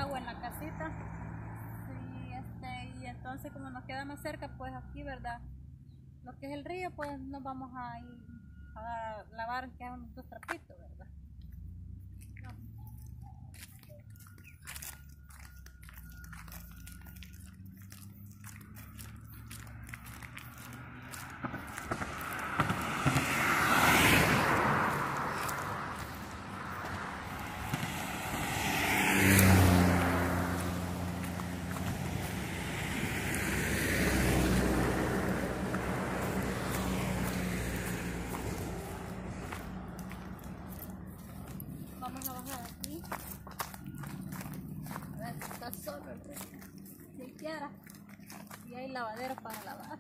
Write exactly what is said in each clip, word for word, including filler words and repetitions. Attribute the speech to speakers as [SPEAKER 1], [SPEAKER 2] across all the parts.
[SPEAKER 1] agua en la casita. Sí, este, y entonces como nos queda más cerca, pues aquí, ¿verdad? Lo que es el río, pues nos vamos a ir a lavar, que hagan dos trapitos, ¿verdad? Vamos a bajar aquí. A ver si está solo el río. Si quiera. Y hay lavadero para lavar.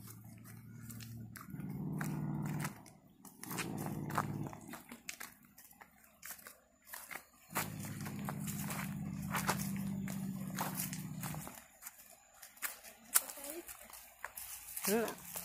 [SPEAKER 2] Yeah.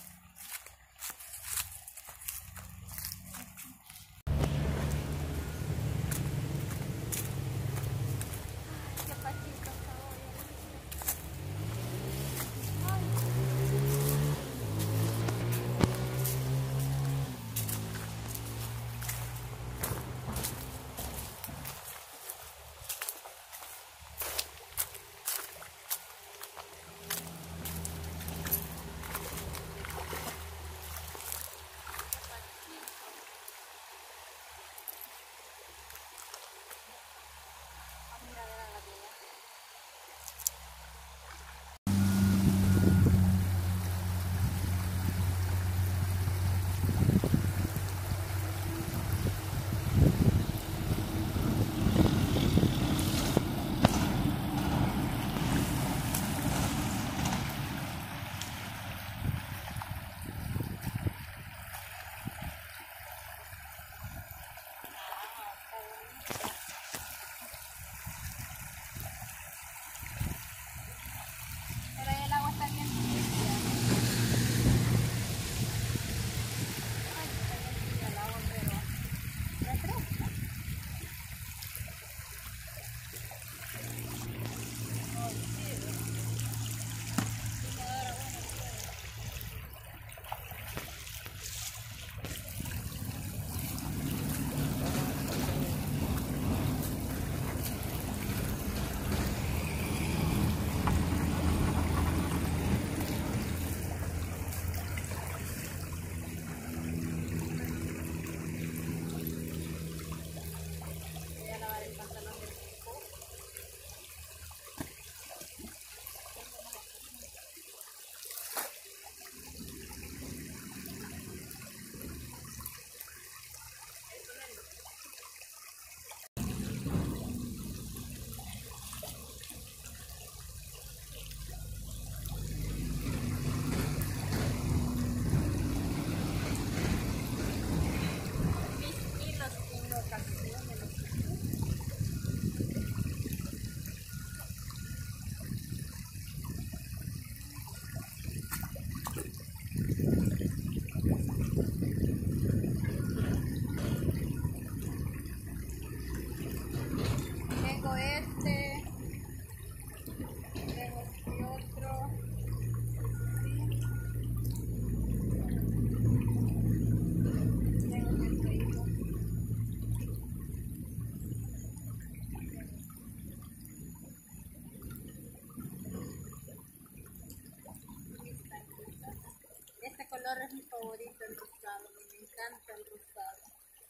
[SPEAKER 1] color es mi favorito, el rosado. Me encanta el rosado.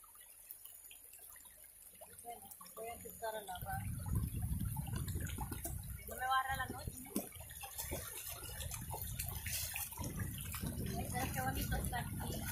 [SPEAKER 1] Bueno, voy a empezar a lavar. No me barra la noche, ¿no? Ay, qué bonito está aquí.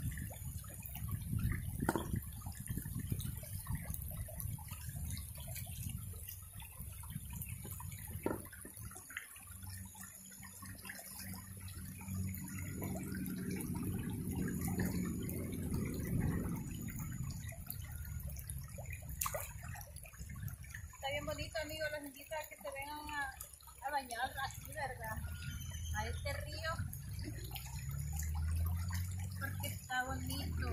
[SPEAKER 1] Está bien bonito, amigos, los invito a que se vengan a, a bañar así, ¿verdad? A este río, porque está bonito.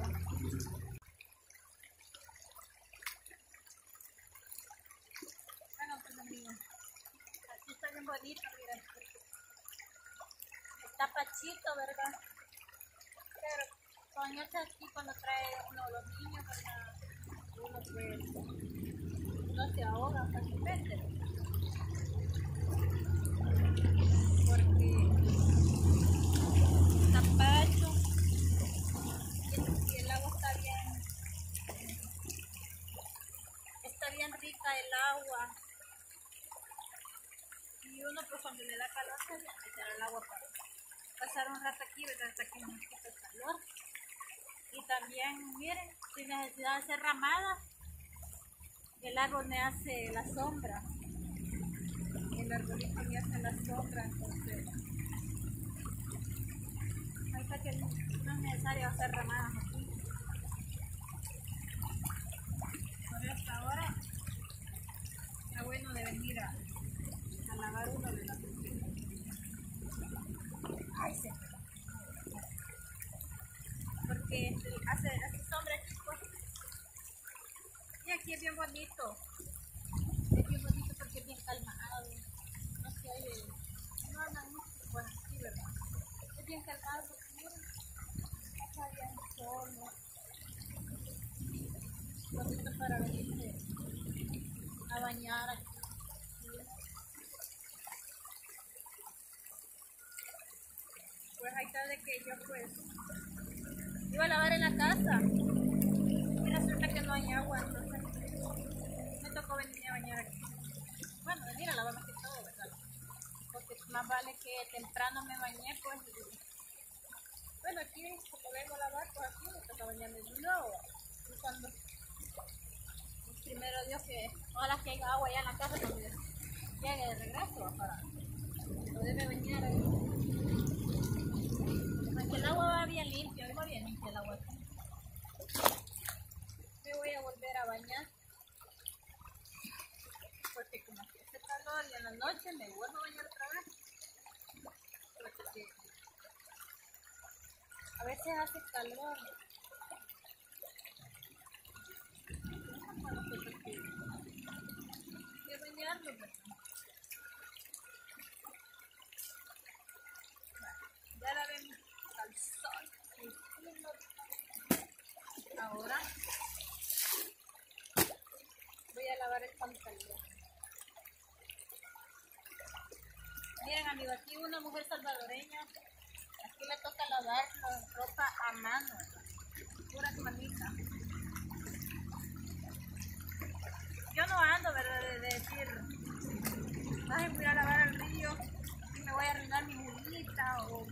[SPEAKER 1] Bueno, pues amigos, está pachito, ¿verdad? Pero con este aquí cuando trae uno de los niños, ¿verdad? Uno pues no se ahoga fácilmente, ¿verdad? Porque está pacho y el agua está bien, está bien rica el agua. Y uno pues cuando le da calor se le meterá el agua para pasar un rato aquí, ¿verdad? Hasta que nos quita el calor. Y también, miren, sin necesidad de hacer ramadas, el árbol me hace la sombra. El arbolito me hace la sombra, entonces ahorita que no es necesario hacer ramadas aquí. Por esta ahora está bueno de venir a, a lavar uno de las cocinas. Ay, se porque hace, hace sombra, chicos. Y aquí es bien bonito. Es bien bonito porque es bien calmado. No se oye, no andan mucho pues así, ¿verdad? Es bien calmado porque miren, está bien solo. Bonito para venirse a bañar aquí. Pues ahí está de que yo pues iba a lavar en la casa y resulta que no hay agua, entonces me tocó venir a bañar aquí. Bueno, venir a lavar más que todo, ¿verdad? Porque más vale que temprano me bañé, pues. Bueno, aquí como vengo a lavar, pues aquí me toca bañarme de nuevo. Y cuando primero Dios que ojalá que haya agua allá en la casa cuando llegue de regreso para poderme bañar ahí. Aunque el agua va bien limpia, va bien limpia el agua. Me voy a volver a bañar porque como que hace calor y en la noche me vuelvo a bañar otra vez porque a veces hace calor. Hay que bañarlo, ¿verdad? Ya la ven al sol. Ahora voy a lavar el pantalón. Miren amigos, aquí una mujer salvadoreña, aquí le toca lavar la ropa a mano, puras manitas. Yo no ando, ¿verdad? De, de decir, ay, voy a lavar al río y me voy a arruinar mi uñita o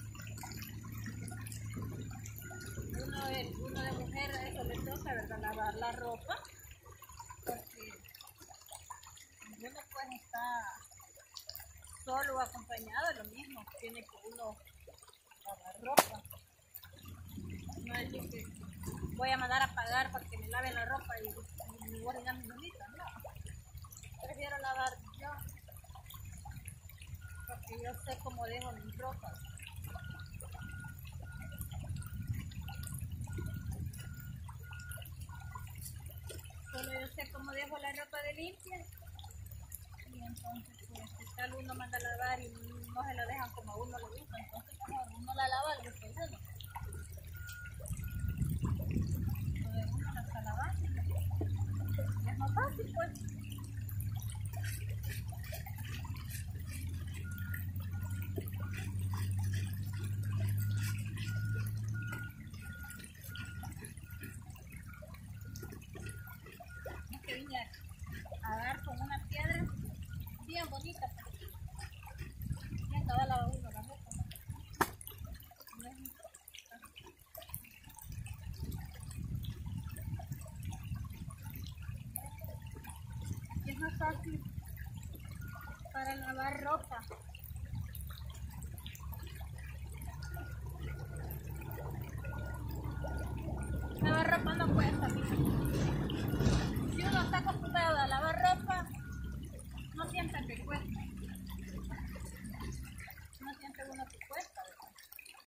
[SPEAKER 1] uno de, uno de mujer, eso le toca, ¿verdad? Lavar la ropa porque uno pues está solo o acompañado, es lo mismo, tiene que uno lavar ropa. No es decir que voy a mandar a pagar para que me laven la ropa y, y me voy a ordenar mi bonita, no. Prefiero lavar yo, porque yo sé cómo dejo mis ropas. Solo yo sé cómo dejo la ropa de limpia. Y entonces, pues, si tal uno manda a lavar y no se la dejan como a uno le gusta, entonces mejor uno la lava al gusto de uno. Entonces uno la está lavando. Y es más fácil, pues. Es que vine a dar con una piedra bien bonita. Ya estaba lavando uno la ropa. Y es más fácil para lavar ropa. Lavar ropa no cuesta, mira.